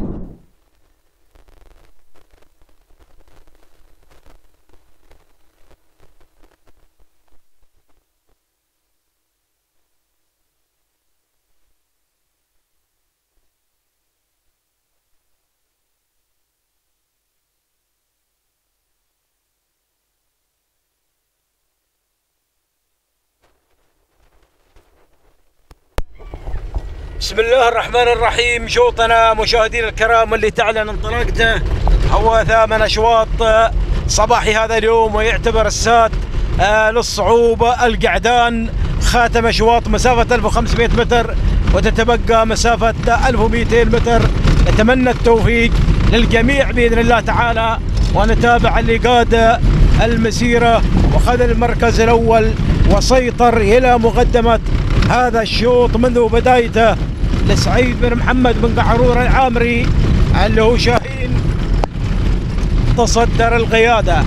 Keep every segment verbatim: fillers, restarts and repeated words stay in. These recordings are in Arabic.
بسم الله الرحمن الرحيم. شوطنا مشاهدينا الكرام اللي تعلن انطلاقته هو ثامن اشواط صباحي هذا اليوم، ويعتبر السات للصعوبة القعدان خاتم اشواط مسافة ألف وخمسمئة متر، وتتبقى مسافة ألف ومئتين متر. نتمنى التوفيق للجميع بإذن الله تعالى، ونتابع اللي قاد المسيرة وخذ المركز الأول وسيطر إلى مقدمة هذا الشوط منذ بدايته لسعيد بن محمد بن قعرور العامري اللي هو شاهين تصدر القيادة.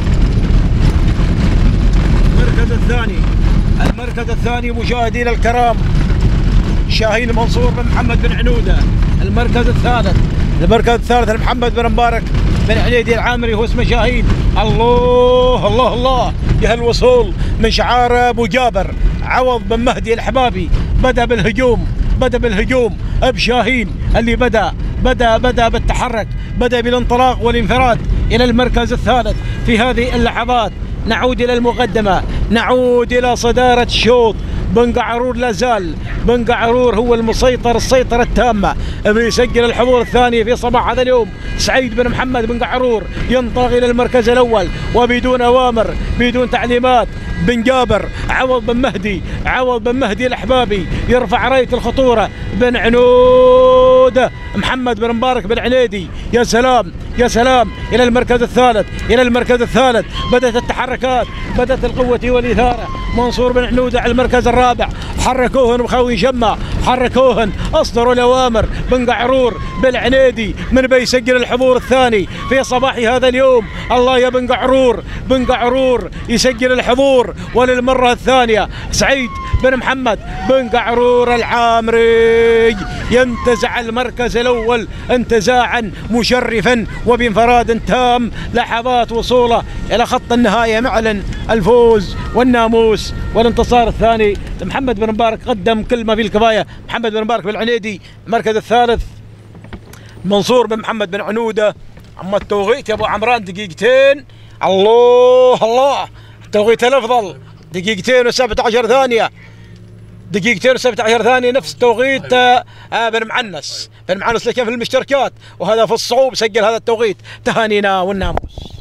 المركز الثاني المركز الثاني مشاهدينا الكرام شاهين منصور بن محمد بن عنودة. المركز الثالث المركز الثالث محمد بن مبارك بن عنيدي العامري، هو اسمه شاهين. الله الله الله يا الوصول من شعار ابو جابر عوض بن مهدي الحبابي. بدا بالهجوم بدا بالهجوم بشاهين اللي بدا بدا بدا بالتحرك، بدا بالانطلاق والانفراد الى المركز الثالث في هذه اللحظات. نعود الى المقدمه، نعود الى صداره الشوط. بن قعرور لا زال، بن قعرور هو المسيطر السيطره التامه، بيسجل الحضور الثاني في صباح هذا اليوم. سعيد بن محمد بن قعرور ينطلق الى المركز الاول وبدون اوامر بدون تعليمات. بن جابر عوض بن مهدي عوض بن مهدي الاحبابي يرفع رايه الخطوره. بن عنوده محمد بن مبارك بن عنيدي، يا سلام يا سلام، الى المركز الثالث الى المركز الثالث. بدات التحركات، بدات القوه والاثاره. منصور بن عنوده على المركز الرابع، حركوهن مخاوي شمه، حركوهن اصدروا الاوامر. بن قعرور بن عنيدي من بيسجل الحضور الثاني في صباح هذا اليوم. الله يا بن قعرور، بن قعرور يسجل الحضور وللمره الثانيه. سعيد بن محمد بن قعرور العامري ينتزع المركز الاول انتزاعا مشرفا وبانفراد تام. لحظات وصوله الى خط النهايه معلن الفوز والناموس والانتصار الثاني. محمد بن مبارك قدم كلمه في الكفايه. محمد بن مبارك بن عنيدي المركز الثالث. منصور بن محمد بن عنوده. اما التوقيت يا ابو عمران دقيقتين. الله الله، التوقيت الافضل دقيقتين وسبعة عشر ثانيه، دقيقتين وسبعة عشر ثانيه نفس توقيت آه بن معنس بن معنس اللي كان في المشتركات، وهذا في الصعوب سجل هذا التوقيت. تهانينا والناموس.